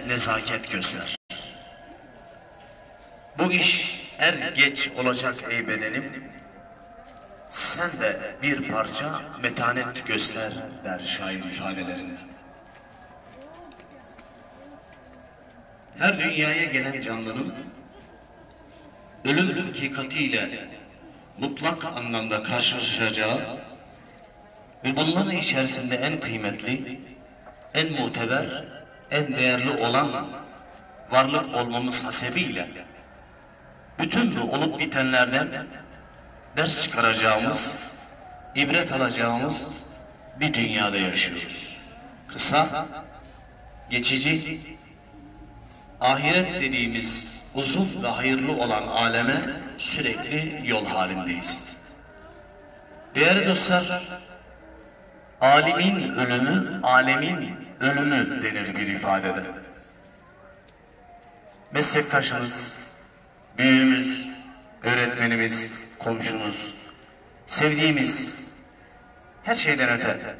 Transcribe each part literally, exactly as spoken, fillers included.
nezaket göster. Bu iş er geç olacak ey bedenim, sen de bir parça metanet göster der şair ifadelerinde. Her dünyaya gelen canlının ölüm hakikatiyle mutlak anlamda karşılaşacağı ve bunların içerisinde en kıymetli, en muteber, en değerli olan varlık olmamız hasebiyle bütün bu olup bitenlerden ders çıkaracağımız, ibret alacağımız bir dünyada yaşıyoruz. Kısa, geçici, ahiret dediğimiz uzun ve hayırlı olan aleme sürekli yol halindeyiz. Değerli dostlar, alimin ölümü, alemin ölümü denir bir ifadede. Meslektaşınız, büyüğümüz, öğretmenimiz, komşumuz, sevdiğimiz, her şeyden öte,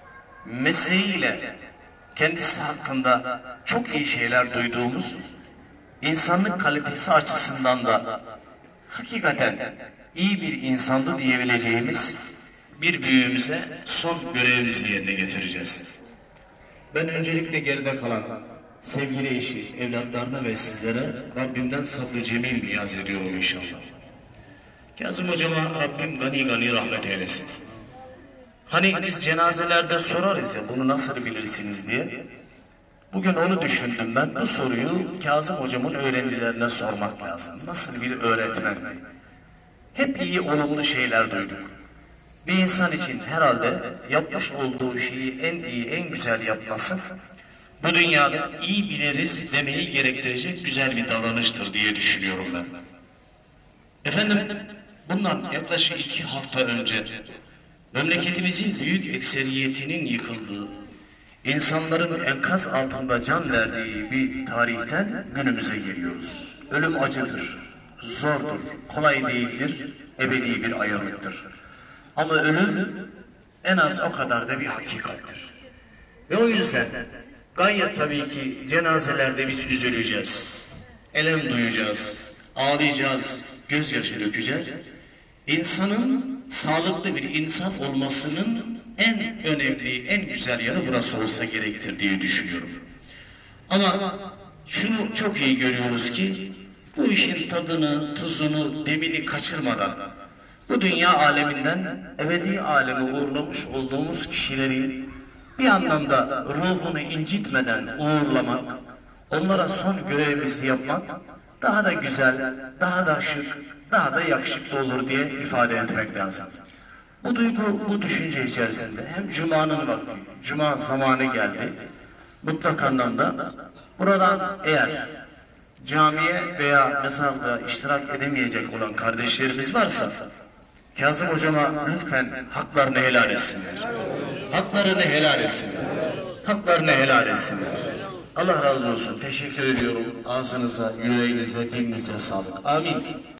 mesleğiyle kendisi hakkında çok iyi şeyler duyduğumuz, insanlık kalitesi açısından da hakikaten iyi bir insandı diyebileceğimiz bir büyüğümüze son görevimizi yerine getireceğiz. Ben öncelikle geride kalan sevgili eşi, evlatlarına ve sizlere Rabbimden sabrı cemil niyaz ediyorum inşallah. Kazım hocama Rabbim gani gani rahmet eylesin. Hani biz cenazelerde sorarız ya, bunu nasıl bilirsiniz diye. Bugün onu düşündüm ben. Bu soruyu Kazım hocamın öğrencilerine sormak lazım. Nasıl bir öğretmendi? Hep iyi, olumlu şeyler duyduk. Bir insan için herhalde yapmış olduğu şeyi en iyi, en güzel yapması, bu dünyada iyi biliriz demeyi gerektirecek güzel bir davranıştır diye düşünüyorum ben. Efendim, bundan yaklaşık iki hafta önce memleketimizin büyük ekseriyetinin yıkıldığı, insanların enkaz altında can verdiği bir tarihten günümüze geliyoruz. Ölüm acıdır, zordur, kolay değildir, ebedi bir ayrılıktır. Ama ölüm en az o kadar da bir hakikattir. Ve o yüzden gayet tabii ki cenazelerde biz üzüleceğiz, elem duyacağız, ağlayacağız, gözyaşı dökeceğiz. İnsanın sağlıklı bir insan olmasının en önemli, en güzel yanı burası olsa gerektir diye düşünüyorum. Ama şunu çok iyi görüyoruz ki bu işin tadını, tuzunu, demini kaçırmadan bu dünya aleminden ebedi aleme uğurlamış olduğumuz kişilerin bir anlamda ruhunu incitmeden uğurlamak, onlara son görevimizi yapmak daha da güzel, daha da şık, daha da yakışıklı olur diye ifade etmek lazım. Bu duygu, bu düşünce içerisinde hem Cuma'nın vakti, Cuma zamanı geldi. Mutlak anlamda buradan eğer camiye veya mezarlığa iştirak edemeyecek olan kardeşlerimiz varsa, Kazım hocama lütfen haklarını helal etsinler. Haklarını helal etsinler. Haklarını helal etsinler. Allah razı olsun. Teşekkür ediyorum. Ağzınıza, yüreğinize, dilinize sağlık. Amin.